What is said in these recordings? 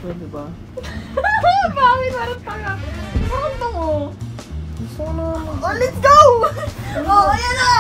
to, diba? Bakit? Parang tanga. Parang tungo. Gusto ko na. Oh, let's go! Oh, ayan na!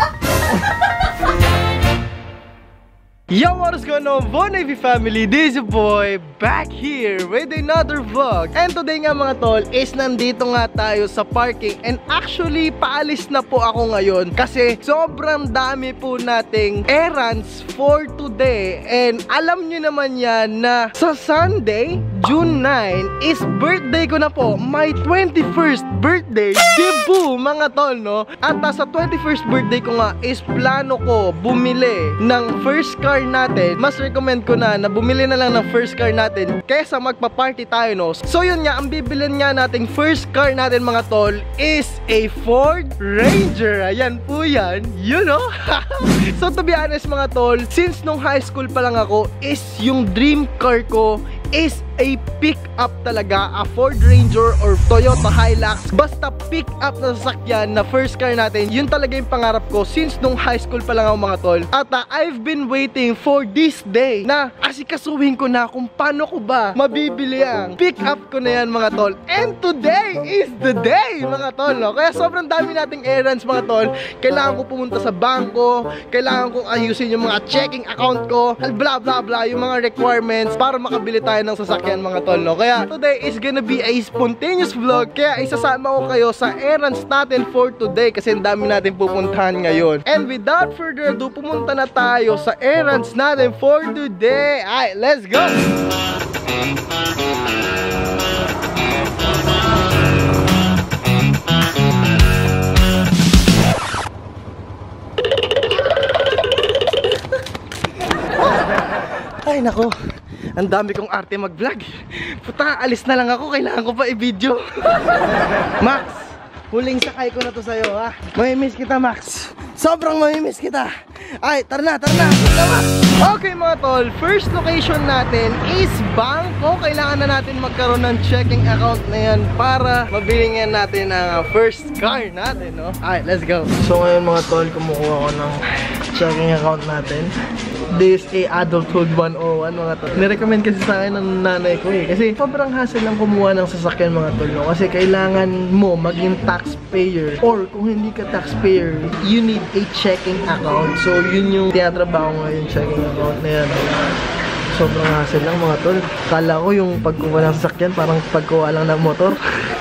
Yo, what is going on, Von Navy family? This is your boy back here with another vlog. And today nga mga tol is nandito nga tayo sa parking. And actually, paalis na po ako ngayon kasi sobrang dami po nating errands for today. And alam nyo naman yan na sa Sunday, June 9 is birthday ko na po. My 21st birthday debut mga tol, no? At sa 21st birthday ko nga is plano ko bumili ng first car natin. Mas recommend ko na bumili na lang ng first car natin kaysa magpa-party tayo, no? So yun nga, ang bibilin nga nating first car natin mga tol is a Ford Ranger. Ayan po yan, you know? So to be honest mga tol, since nung high school pa lang ako, is yung dream car ko is a pick-up talaga, a Ford Ranger or Toyota Hilux. Basta pick-up na sasakyan na first car natin, yun talaga yung pangarap ko since nung high school pa lang ako mga tol. At I've been waiting for this day na asikasuhin ko na kung paano ko ba mabibili ang pick-up ko na yan mga tol. And today is the day mga tol, no? Kaya sobrang dami nating errands mga tol. Kailangan ko pumunta sa bangko, kailangan kong ayusin yung mga checking account ko, blah blah blah, yung mga requirements para makabili tayo ng sasakyan mga tol, no? Kaya today is gonna be a spontaneous vlog. Kaya isasama ko kayo sa errands natin for today kasi ang dami natin pupuntahan ngayon. And without further ado, pumunta na tayo sa errands natin for today. Alright, let's go! Ay nako, ang dami kong arte mag-vlog. Puta, alis na lang ako. Kailangan ko pa i-video. Max, huling sakay ko na to sa'yo, ha? Mamimiss kita, Max. Sobrang mamimiss kita. Ay, tara na, tara na. Okay mga tol, first location natin is bangko. Kailangan na natin magkaroon ng checking account na yan para mabili nga natin ang first car natin, no? Alright, let's go. So ngayon mga tol, kumukuha ko ng checking account natin. This is Adulthood 101 mga tol. Nirecommend kasi sa akin ng nanay ko eh. Kasi sobrang hassle lang kumuha ng sasakyan mga tol, no? Kasi kailangan mo maging taxpayer. Or kung hindi ka taxpayer, you need a checking account. So yun yung tinatrabaho ngayon, checking account na yan. Sobrang hassle lang mga tol. Kala ko yung pagkuha ng sasakyan parang pagkuha lang ng motor.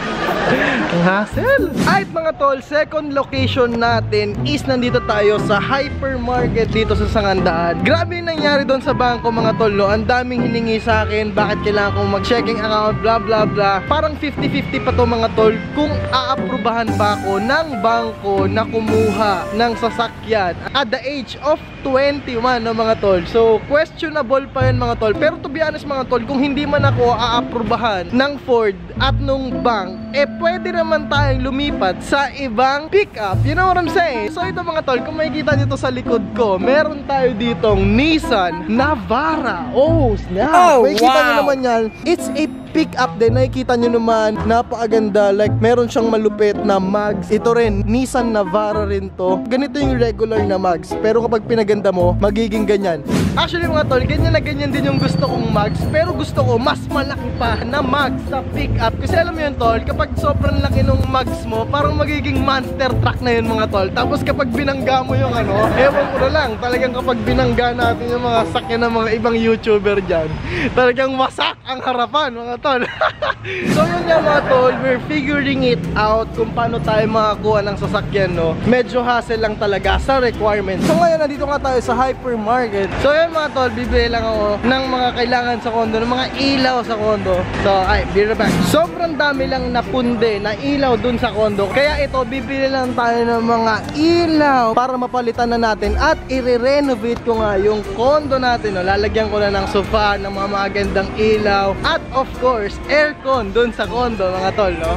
Ang hassle! Alright mga tol, second location natin is nandito tayo sa hypermarket dito sa Sangandaan. Grabe yung nangyari doon sa bangko mga tol, no? Ang daming hiningi sa akin, bakit kailangan kong mag-checking account, blah blah blah. Parang 50-50 pa to mga tol kung aaprubahan ba ako ng bangko na kumuha ng sasakyan at the age of 21, no mga tol. So questionable pa yun mga tol. Pero to be honest mga tol, kung hindi man ako aaprubahan ng Ford at nung bank, eh pwede naman tayong lumipat sa ibang pick-up. You know what I'm saying? So ito mga tol, kung makikita nyo to sa likod ko, meron tayo ditong Nissan Navara. Oh, snap! Oh, makikita nyo naman yan. It's a pick-up din. Nakikita nyo naman, napakaganda. Like, meron siyang malupit na mags. Ito rin, Nissan Navara rin to. Ganito yung regular na mags. Pero kapag pinaganda mo, magiging ganyan. Actually mga tol, ganyan na ganyan din yung gusto kong mags. Pero gusto ko, mas malaki pa na mags sa pick-up. Kasi alam mo yun tol, kapag sobrang laki ng mags mo, parang magiging monster truck na yun mga tol. Tapos kapag binangga mo yung ano, ewan ko na lang, talagang kapag binangga natin yung mga sakyan ng mga ibang YouTuber dyan, talagang wasak ang harapan mga tol. So yun nga mga tol, we're figuring it out kung paano tayo makakuha ng sasakyan, no? Medyo hassle lang talaga sa requirements. So ngayon, nandito nga tayo sa hypermarket. So yun mga tol, bibili lang ako ng mga kailangan sa kondo, ng mga ilaw sa kondo. So ay, be right back. Sobrang dami lang na punde na ilaw dun sa kondo. Kaya ito, bibili lang tayo ng mga ilaw para mapalitan na natin at i-renovate ko nga yung kondo natin, no? Lalagyan ko na ng sofa, ng mga magandang ilaw at of course, aircon dun sa kondo mga tol, no?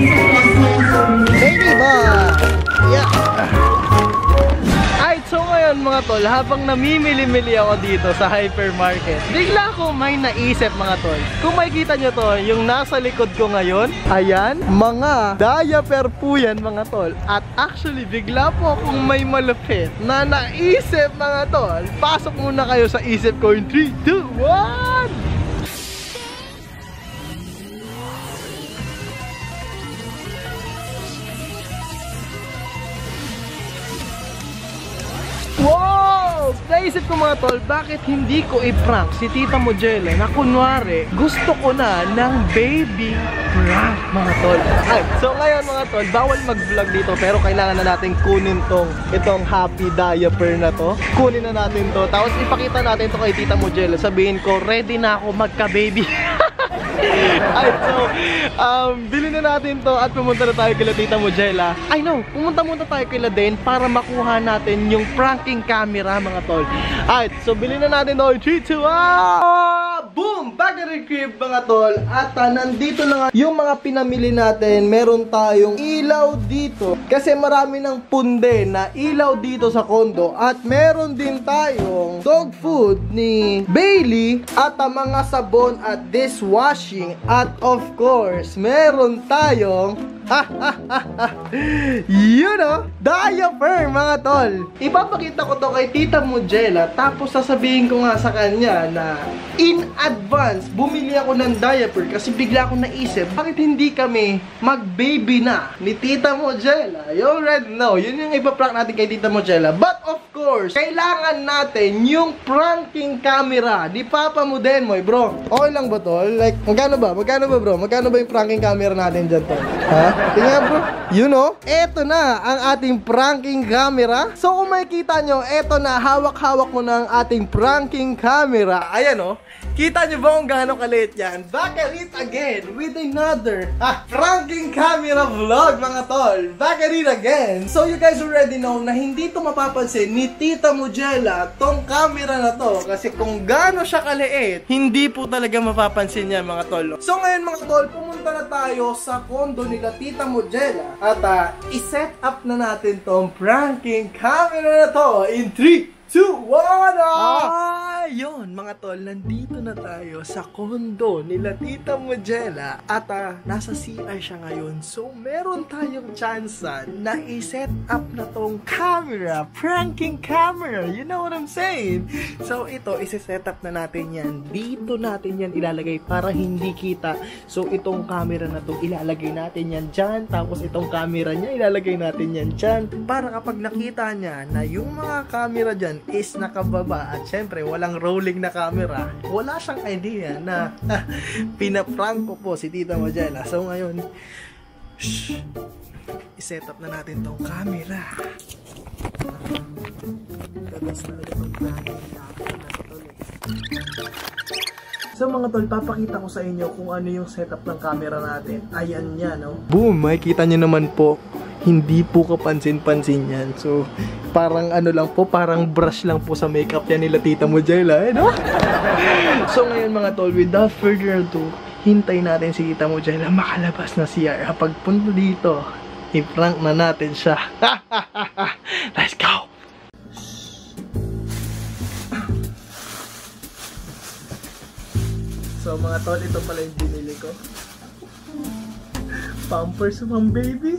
Baby ba? Yeah. Alright, so ngayon ngayon mga tol, habang namimili-mili ako dito sa hypermarket, bigla ko may naisip mga tol. Kung makikita nyo to, yung nasa likod ko ngayon, ayan, mga diaper po yan mga tol. At actually, bigla po akong may malupit na naisip mga tol. Pasok muna kayo sa isip ko in 3, 2, 1! Wow! Naisip ko mga tol, bakit hindi ko i-prank si Tita Mojela na kunwari gusto ko na ng baby prank mga tol. Ay, so ngayon mga tol, bawal mag-vlog dito pero kailangan na natin kunin itong happy diaper na to. Kunin na natin to, tapos ipakita natin to kay Tita Mojela. Sabihin ko, ready na ako magka-baby. Ay, so, bilhin na natin to at pumunta na tayo kila Tita Mojela. I know, pumunta muna tayo kila Den para makuha natin yung pranking camera mga tol. Alright, so bilhin na natin to. 3, 2, 1! Boom! Back at the crib mga tol. At nandito na nga yung mga pinamili natin. Meron tayong ilaw dito kasi marami ng punde na ilaw dito sa kondo. At meron din tayong dog food ni Bailey at mga sabon at dishwashing. At of course, meron tayong you know, diaper mga tol. Ipapakita ko to kay Tita Mojela, tapos sasabihin ko nga sa kanya na in advance bumili ako ng diaper kasi bigla akong naisip, bakit hindi kami mag-baby na ni Tita Mojela? You already know, yun yung ipaprank natin kay Tita Mojela. But of course, kailangan natin yung pranking camera ni Papa Mudenmoy, bro. Okay lang ba tol? Like, magkano ba? Magkano ba bro? Magkano ba yung pranking camera natin dyan tol? Ha? Tingnan bro, you know, eto na ang ating pranking camera. So kung makikita nyo, eto na, hawak-hawak mo na ang ating pranking camera. Ayan o, kita nyo ba kung gaano kaliit yan? Back at it again with another pranking camera vlog mga tol. Back at it again. So you guys already know na hindi to mapapansin ni Tita Mojela tong camera na to. Kasi kung gaano siya kaliit, hindi po talaga mapapansin yan mga tol. So ngayon mga tol, pumunta na tayo sa kondo nila Tita Mojela. At i-set up na natin tong pranking camera na to in 3, 2, 1! Yun mga tol, nandito na tayo sa kondo nila Tita Mojela. At nasa CR siya ngayon. So meron tayong chance na i-set up na tong camera, pranking camera. You know what I'm saying? So ito, isi-set up na natin yan. Dito natin yan ilalagay para hindi kita. So itong camera na to, ilalagay natin yan dyan. Tapos itong camera niya, ilalagay natin yan dyan. Para kapag nakita niya na yung mga camera dyan is nakababa at syempre walang rolling na camera, wala siyang idea na pinaprank ko po si Tita Mojela. So ngayon, i-set up na natin tong camera. So mga tol, papakita ko sa inyo kung ano yung setup ng camera natin. Ayan yan, no? Boom! Makikita nyo naman po, hindi po kapansin-pansin yan. So, parang ano lang po, parang brush lang po sa makeup yan nila Tita Mojela, no? So ngayon mga tol, without further ado, hintay natin si Tita Mojela makalabas na siya. Kapag punta dito, i-prank na natin siya. Let's go! So mga tol, ito pala yung binili ko. Pampers pang baby.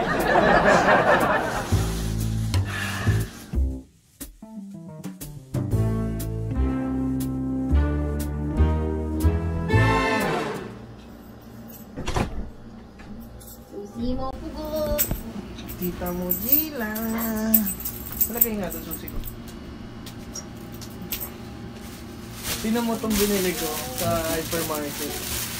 Susi mo po. Tita Mojela. Talagay nga ito susi ko. Tingnan mo itong binili ko sa hypermarket.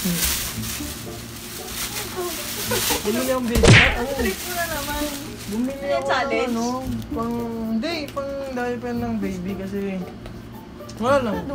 Bumili akong baby. Trick mo na naman. Bumili Ano ako challenge? ano, hindi, pang diaper ng baby kasi wala lang. Ano?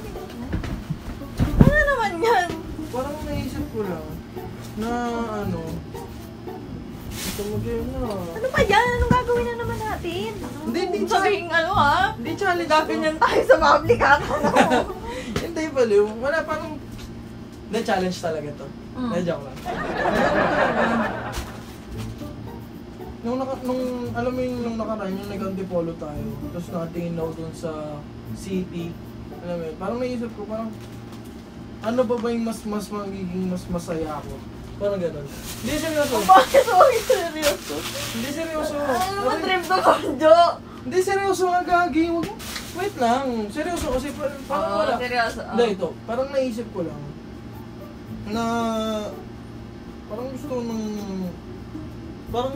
Ano naman yan? Parang naisip ko lang na ano, Tita Mojela. Ano ba yan? Anong gagawin na naman natin? Hindi Sabihin ano ha? Hindi challenge to. Gaganyan tayo sa public ano? Hindi baliw. Wala parang hindi challenge talaga to. Hindi joke lang. alam mo yung nakaraan, yung nag-antipolo tayo, tapos nakatingin ako dun sa city, alam mo yun, parang naisip ko, parang, ano ba yung mas magiging mas masaya ako? Parang gano'n. Hindi seryoso. Bakit mo seryoso? Hindi seryoso. Ano ba trip to, Konjo? Hindi seryoso nga gagi. Wait lang. Seryoso kasi parang wala. Seryoso. Hindi, ito. Parang naisip ko lang na parang gusto ko nung parang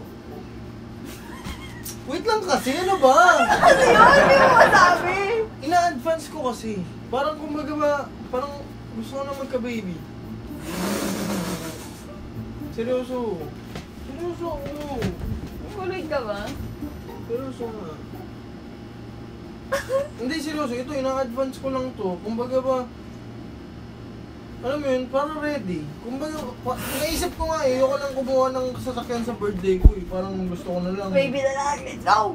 wait lang kasi, ano ba? Ano yun? Hindi mo masabi. Ina-advance ko kasi. Parang kumbaga ba, parang gusto ko na magka-baby. Seryoso. Seryoso ako. Kuloy ka ba? Seryoso nga. Hindi, seryoso. Ito, ina-advance ko lang to. Kumbaga ba, alam mo yun, parang ready. Kumbaga, naisip ko nga eh, ayoko lang kumuha ng sasakyan sa birthday ko eh. Parang gusto ko na lang. Baby na lang, let's go!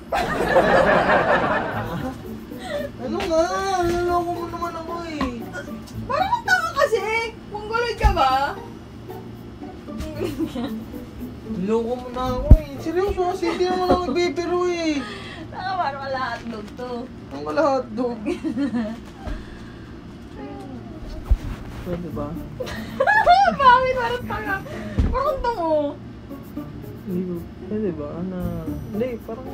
Ano nga? Naloko mo naman ako eh. Parang ang tanga kasi! Kung kuloy ka ba? Naloko mo na ako eh. Seryoso kasi hindi naman ako nagbibiro eh. Tanga, parang lahat dog to. Ang lahat dog. So, diba? Bakit? Parang tanga. Parang tango. Hindi ko, diba? Hindi, parang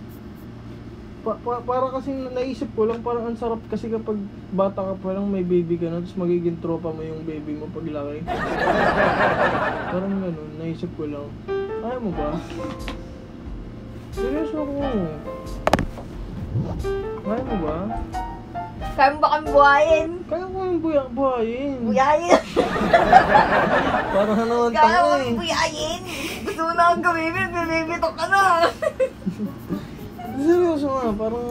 para kasi naisip ko lang, parang ang sarap kasi kapag bata ka pa lang may baby ka na, tapos magiging tropa mo yung baby mo pag laki. Parang ganun, naisip ko lang. Kaya mo ba? Seryoso ako. Kaya mo ba? Kaya mo ba kami buhayin? Kaya ko yung buhayin. Buhayin? Parang ano ang Kaya tanga mo eh. buhayin? Gusto mo na akong gawin, nagbe-baby talk ka na. Seryoso nga, parang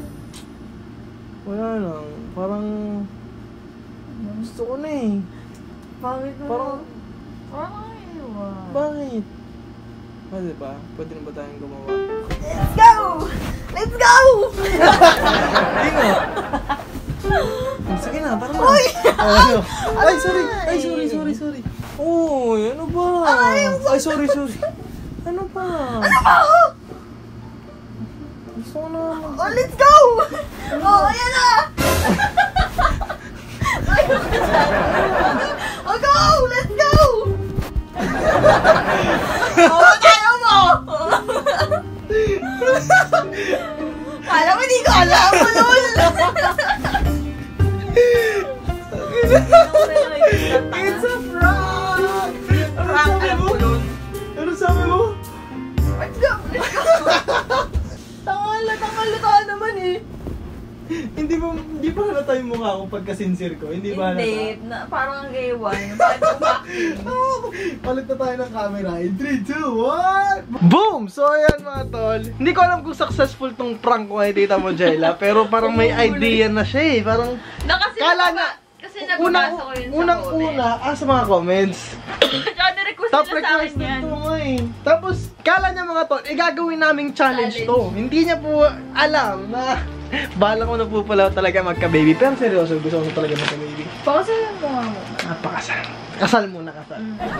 wala lang, parang gusto ko na eh. Bakit mo? Parang, Parang bakit? Ah, diba? Pwede na ba tayong gumawa? let's go! Let's go! Hindi nga. Sige na, parang na. Uy! Ay, sorry. Uy, ano ba? Ay, sorry. Ano ba? Ano ba? Gusto ko na. Oh, let's go! Oh, ayan na! Oh, go! Let's go! Oh, tayo mo! Kala mo hindi ko alam mo, lol! It's a prank! Ano sabi mo? Let's go! Tangal-ta naman eh. Hindi ba halata yung mukha ko pagka-sincere ko? Hindi ba halata? Hindi, parang ang ewan. Bakit umakting? Palit na tayo ng camera in 3, 2, 1! Boom! So ayan mga tol. Hindi ko alam kung successful tong prank ko kay Tita Mojela, pero parang may idea na siya eh. Parang Kasi nababasa ko yun sa unang-una, sa mga comments. Tsaka nirequest Top nila sa akin request yan. ito nga eh. Tapos, kala niya mga tol, gagawin naming challenge to. Hindi niya po alam na bala ko na po pala talaga magka-baby. Pero seryoso, gusto ko talaga magka-baby. Pakasalan mo nga mo. Napakasal. Kasal muna, kasal.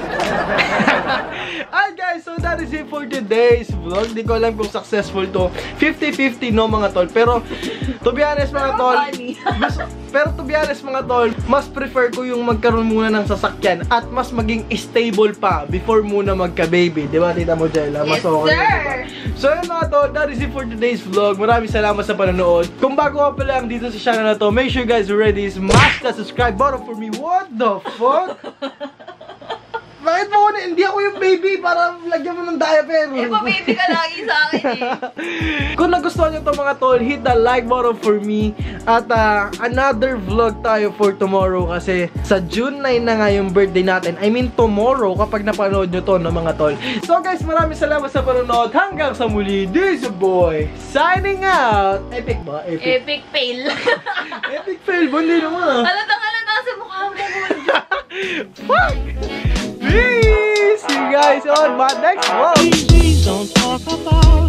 Alright guys, so that is it for today's vlog. Di ko alam kung successful to. 50-50 no mga tol. Pero to be honest mga tol, to be honest mga tol, mas prefer ko yung magkaroon muna ng sasakyan at mas maging stable pa before muna magka-baby. Di ba Tita Mojela? Mas Yes, okay. sir! So yun mga tol, that is it for today's vlog. Maraming salamat sa panonood. Kung bago ka pa lang dito sa channel na to, make sure guys already smash the subscribe button for me. What the fuck? Bakit mo hindi ako yung baby para lagyan mo ng diaper? Eh, pa-baby ka lagi sa akin eh. Kung nagustuhan nyo itong mga tol, hit the like button for me. At another vlog tayo for tomorrow kasi sa June 9 na nga yung birthday natin. I mean tomorrow kapag napanood nyo to no, mga tol. So guys, maraming salamat sa panonood. Hanggang sa muli, this is boy signing out. Epic ba? Epic fail. Epic fail ba? Hindi naman Halatang sa mukha mo. Fuck! Peace! See you guys on my next vlog. Please don't talk about